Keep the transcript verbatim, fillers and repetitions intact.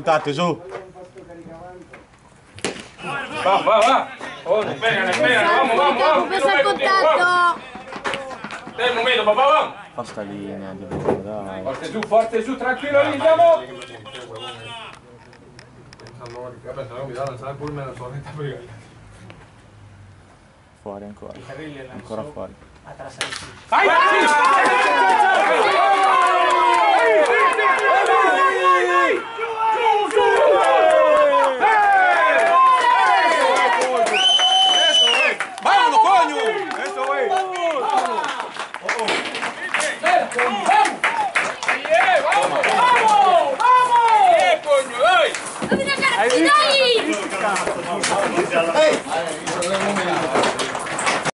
Puntate su. Va, va, va. Oh, no espera, no espera. Vamos, vamos, vamos. Questo è il contatto. Dai un momento, papà, vamos. Fa sta linea di buono, dai. Forte su, forte su, tranquillo lì, andiamo. Fuori ancora. Ancora fuori. Vai, ¡Vámonos, coño! ¡Eso, güey! ¡Vamos! ¡Vamos! ¡Vamos! ¡Eh, coño, dai! Dai!